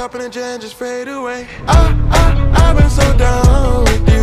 up in a jet and just fade away. I've been so down with